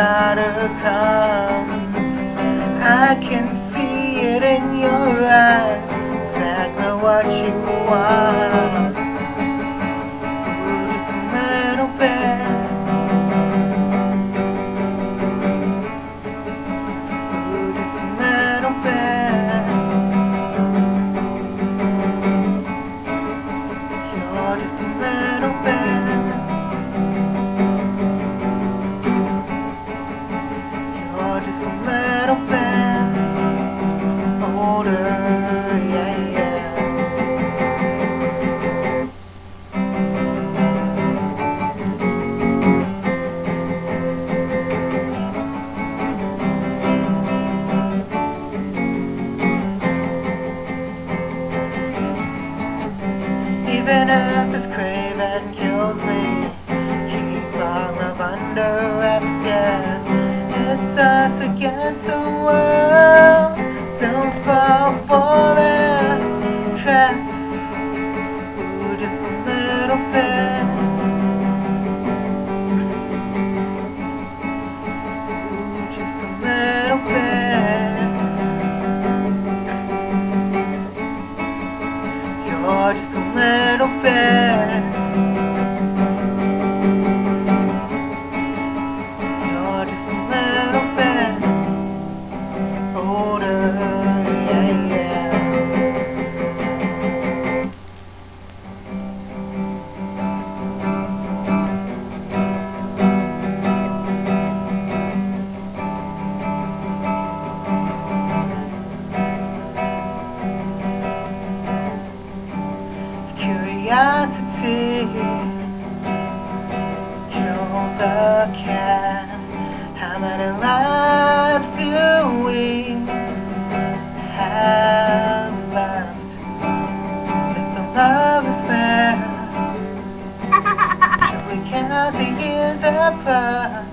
daughter comes. I can see it in your eyes. Tell me what you want. Ooh, just a little bit. Ooh, just a little bit. You're just a little bit. You're just a little bit older, yeah, yeah. Even if this craving kills me, keep our love under wraps, yeah. It's us against the world. Don't fall for their traps. Ooh, just a little bit. Ooh, just a little bit. You're just a little bit. You're just a little bit older, yeah, yeah. Curiosity killed the cat. How many lives do we have left? If the love is there, should we count the years apart?